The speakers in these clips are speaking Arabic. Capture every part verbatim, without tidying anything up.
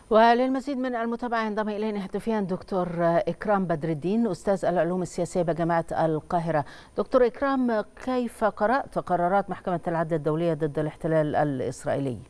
وللمزيد من المتابعة ينضم إلينا هاتفيا دكتور إكرام بدر الدين أستاذ العلوم السياسية بجامعة القاهرة. دكتور إكرام، كيف قرأت قرارات محكمة العدل الدولية ضد الاحتلال الإسرائيلي؟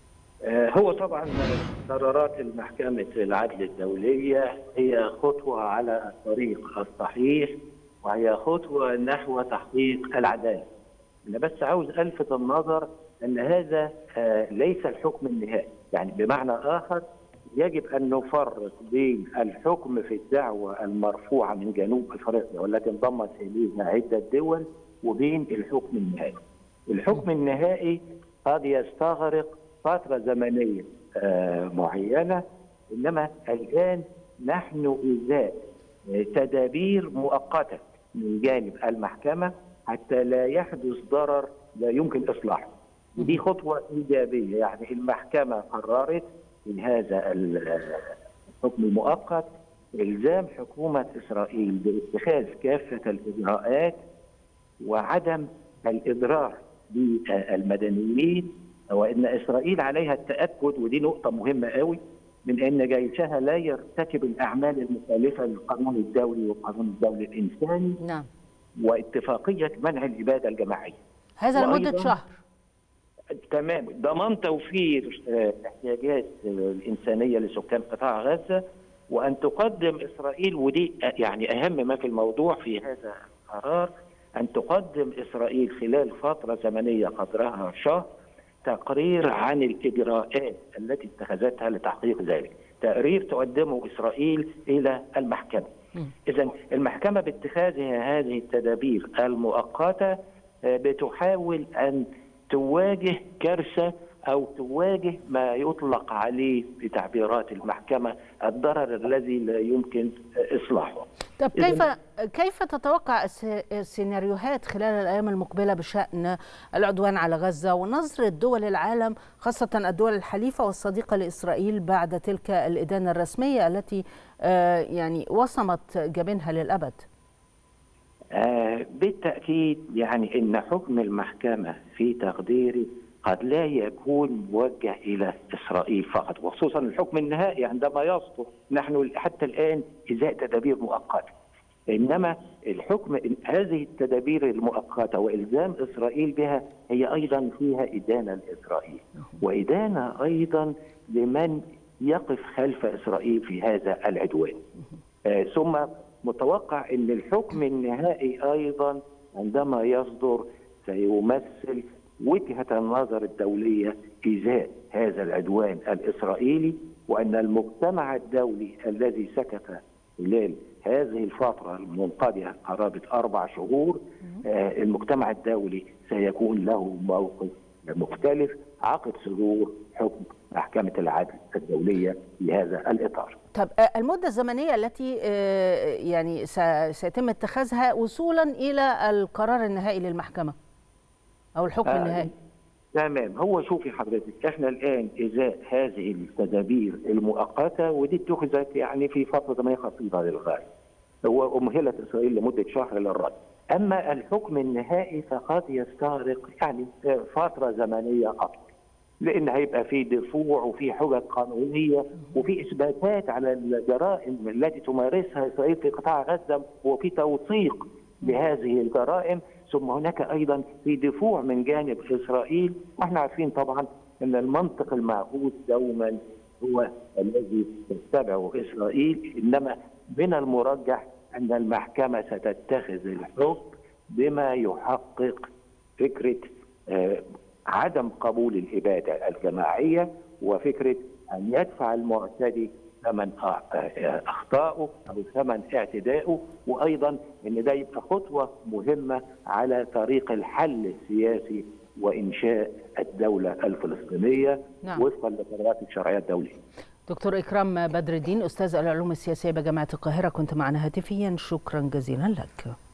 هو طبعا قرارات محكمة العدل الدولية هي خطوة على الطريق الصحيح، وهي خطوة نحو تحقيق العدالة. أنا بس عاوز ألفت النظر أن هذا ليس الحكم النهائي، يعني بمعنى آخر يجب أن نفرق بين الحكم في الدعوة المرفوعة من جنوب أفريقيا والتي انضمت إليها عدة دول وبين الحكم النهائي. الحكم النهائي قد يستغرق فترة زمنية معينة، إنما الآن نحن إزاء تدابير مؤقتة من جانب المحكمة حتى لا يحدث ضرر لا يمكن إصلاحه. دي خطوة إيجابية، يعني المحكمة قررت في هذا الحكم المؤقت إلزام حكومة إسرائيل باتخاذ كافة الإجراءات وعدم الإضرار بالمدنيين، وإن إسرائيل عليها التأكد، ودي نقطة مهمة قوي، من أن جيشها لا يرتكب الأعمال المخالفة للقانون الدولي والقانون الدولي الإنساني. نعم. واتفاقية منع الإبادة الجماعية. هذا لمدة شهر. تمام، ضمان توفير الاحتياجات الإنسانية لسكان قطاع غزة، وأن تقدم إسرائيل، ودي يعني أهم ما في الموضوع في هذا القرار، أن تقدم إسرائيل خلال فترة زمنية قدرها شهر تقرير عن الإجراءات التي اتخذتها لتحقيق ذلك، تقرير تقدمه إسرائيل إلى المحكمة. إذن المحكمة باتخاذها هذه التدابير المؤقتة بتحاول أن تواجه كارثة أو تواجه ما يطلق عليه بتعبيرات المحكمة الضرر الذي لا يمكن إصلاحه. طب كيف كيف تتوقع السيناريوهات خلال الأيام المقبلة بشأن العدوان على غزة ونظرة دول العالم، خاصة الدول الحليفة والصديقة لإسرائيل، بعد تلك الإدانة الرسمية التي يعني وصمت جبينها للأبد؟ آه بالتأكيد، يعني إن حكم المحكمة في تقديري قد لا يكون موجه إلى إسرائيل فقط، وخصوصا الحكم النهائي عندما يصدر نحن حتى الآن إزاء تدابير مؤقتة، إنما الحكم هذه التدابير المؤقتة وإلزام إسرائيل بها هي أيضا فيها إدانة لإسرائيل، وإدانة أيضا لمن يقف خلف إسرائيل في هذا العدوان. آه ثم متوقع أن الحكم النهائي أيضا عندما يصدر سيمثل وجهة النظر الدولية إزاء هذا العدوان الإسرائيلي، وأن المجتمع الدولي الذي سكت خلال هذه الفترة المنقضية قرابة أربع شهور، آه المجتمع الدولي سيكون له موقف مختلف عقب صدور حكم محكمة العدل الدولية في هذا الإطار. طب المدة الزمنية التي يعني سيتم اتخاذها وصولا إلى القرار النهائي للمحكمة أو الحكم آه النهائي؟ تمام، هو شوفي حضرتك، احنا الآن إزاء هذه التدابير المؤقتة ودي اتخذت يعني في فترة زمنية قصيرة للغاية، هو أمهلت إسرائيل لمدة شهر للرد. أما الحكم النهائي فقد يستغرق يعني فترة زمنية أطول، لأن هيبقى في دفوع وفي حجج قانونية وفي إثباتات على الجرائم التي تمارسها إسرائيل في قطاع غزة وفي توثيق لهذه الجرائم، ثم هناك أيضا في دفوع من جانب إسرائيل، وإحنا عارفين طبعا أن المنطق المعهود دوما هو الذي تتبعه إسرائيل، إنما من المرجح أن المحكمة ستتخذ الحكم بما يحقق فكرة آه عدم قبول الإبادة الجماعية، وفكرة أن يدفع المعتدي ثمن أخطائه أو ثمن اعتدائه، وأيضا أن ده يبقى خطوة مهمة على طريق الحل السياسي وإنشاء الدولة الفلسطينية. نعم. وفقا لقرارات الشرعية الدولية. دكتور إكرام بدر الدين أستاذ العلوم السياسية بجامعة القاهرة، كنت معنا هاتفيا، شكرا جزيلا لك.